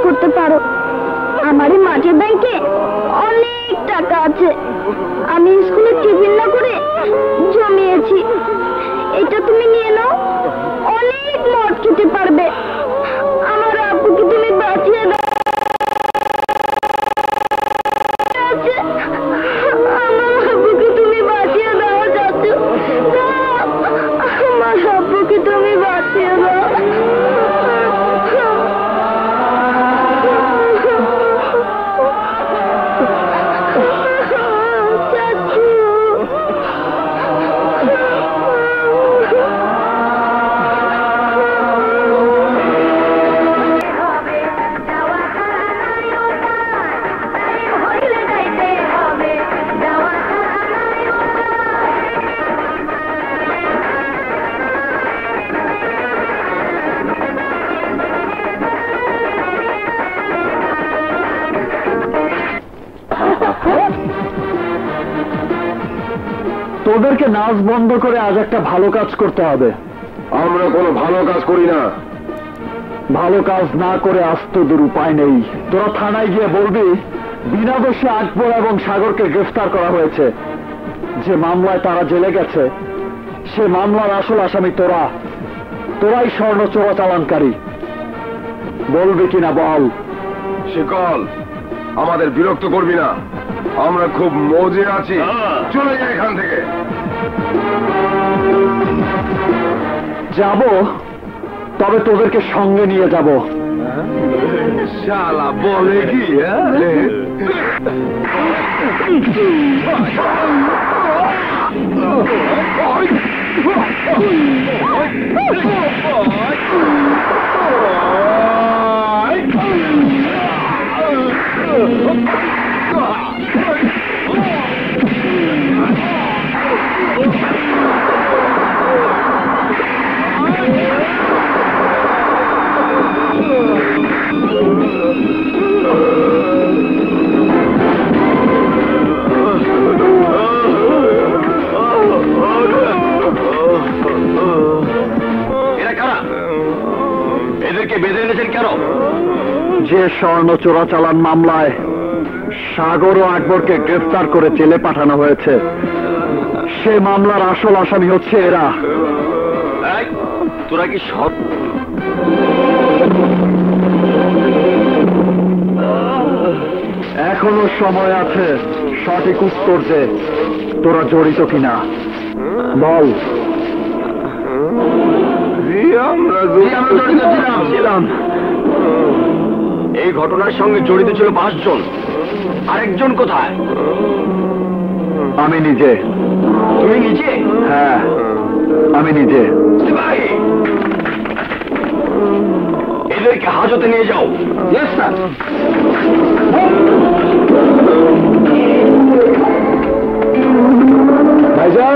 করতে পারো। আমার এই মাঠের ব্যাংকে অনেক টাকা আছে, আমি স্কুলে টিফিন না করে জমিয়েছি। এটা তুমি নিয়ে নাও, অনেক মদ খেতে পারবে। আমার আব্বুকে তুমি বাঁচিয়ে দাও। আমার আব্বুকে তুমি বাঁচিয়ে দাও চাচু, আমার আব্বুকে তুমি বাঁচিয়ে দাও। তোদেরকে নাচ বন্ধ করে আজ একটা ভালো কাজ করতে হবে। আমরা কোনো ভালো কাজ করি না। ভালো কাজ না করে আজ তোদের উপায় নেই। তোরা থানায় গিয়ে বলবি বিনা দোষে আকবর এবং সাগরকে গ্রেফতার করা হয়েছে। যে মামলায় তারা জেলে গেছে সে মামলার আসল আসামি তোরা। তোরাই স্বর্ণ চোরাচালানকারী। বলবি কিনা বল? শিকল, আমাদের বিরক্ত করবি না, আমরা খুব মজে আছি। চলে যাই এখান থেকে। যাব, তবে তোদেরকে সঙ্গে নিয়ে যাব। শালা বলে কি? এদেরকে বেঁধে এনেছেন কেন? যে স্বর্ণ চোরাচালান মামলায় সাগর ও আকবরকে গ্রেফতার করে জেলে পাঠানো হয়েছে, সে মামলার আসল আসামি হচ্ছে এরা। তোরা কি সব এখনো সময় আছে সঠিক উত্তর দে, তোরা জড়িত কিনা বল। আমরা ছিলাম। এই ঘটনার সঙ্গে জড়িত ছিল 5 জন। আরেকজন কোথায়? আমি নিজে। তুমি নিজে? হ্যাঁ, আমি নিজে। এদেরকে হাজতে নিয়ে যাও। Yes sir.